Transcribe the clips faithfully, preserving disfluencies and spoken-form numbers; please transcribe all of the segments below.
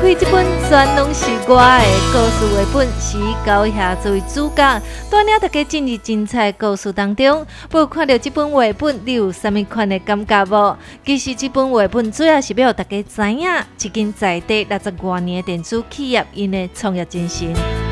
开这本全拢是我的故事绘本，是以高霞作为主角，带领大家进入精彩的故事当中。不过看到这本绘本，你有啥物款的感觉无？其实这本绘本主要是要让大家知影，一间在地六十多年的电子企业因的创业精神。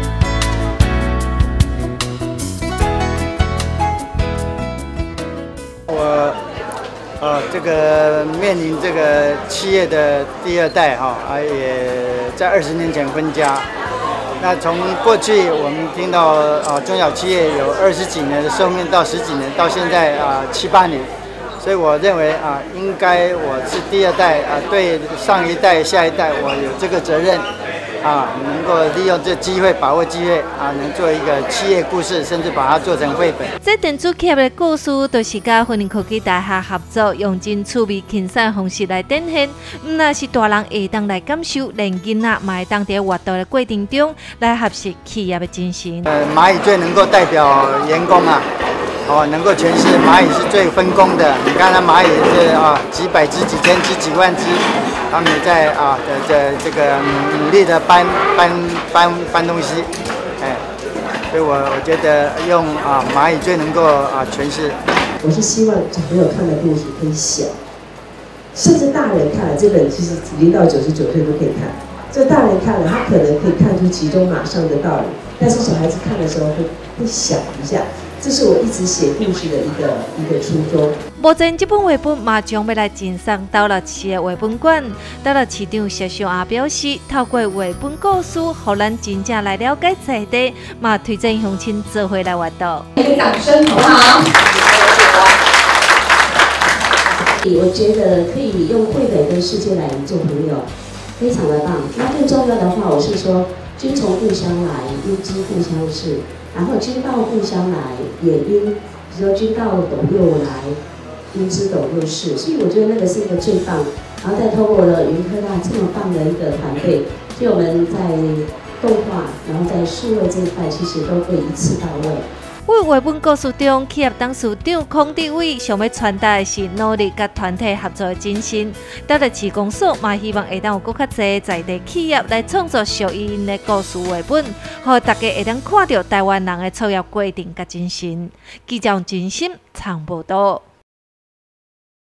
我。 呃，这个面临这个企业的第二代哈，啊也在二十年前分家。那从过去我们听到啊，中小企业有二十几年的寿命到十几年，到现在啊七八年。所以我认为啊，应该我是第二代啊，对上一代、下一代，我有这个责任。 啊，能够利用这机会，把握机会啊，能做一个企业故事，甚至把它做成绘本。 这电子企业的故事，都是甲云林科技大学合作，用真趣味轻松的方式来展现。唔那是大人会当来感受，连囡仔嘛会当在活动的过程中来学习企业的精神。 呃，蚂蚁最能够代表员工啊，哦，能够诠释蚂蚁是最分工的。你看它蚂蚁是啊，几百只、几千只、几万只。 他们在啊的这这个努力的搬搬搬搬东西，哎，所以我我觉得用啊蚂蚁最能够啊诠释。 我是希望小朋友看的故事可以小，甚至大人看了这本，其实零到九十九岁都可以看。这大人看了，他可能可以看出其中马上的道理，但是小孩子看的时候会会想一下。 这是我一直写故事的一个一个初衷。 目前这本绘本马上要来进上到了市的绘本馆，到了市长谢秀雅表示，透过绘本故事，让咱真正来了解在地，嘛推荐乡亲做伙来活动。 一个掌声好不好？ 我觉得可以用绘本跟世界来做朋友，非常的棒。那更重要的话，我是说，君从故乡来，应知故乡事。 然后君到故乡来，也应，比如说君到斗六来，应知斗六事。所以我觉得那个是一个最棒。然后再透过了云科大这么棒的一个团队，所以我们在动画，然后在数位这一块，其实都会一次到位。 为绘本故事中，企业董事长孔志伟想要传达的是努力甲团体合作的精神。到了市公所嘛，希望会当有更较侪在地企业来创作属于因的故事绘本，让大家会当看到台湾人的创业过程甲精神。记者真心长报道。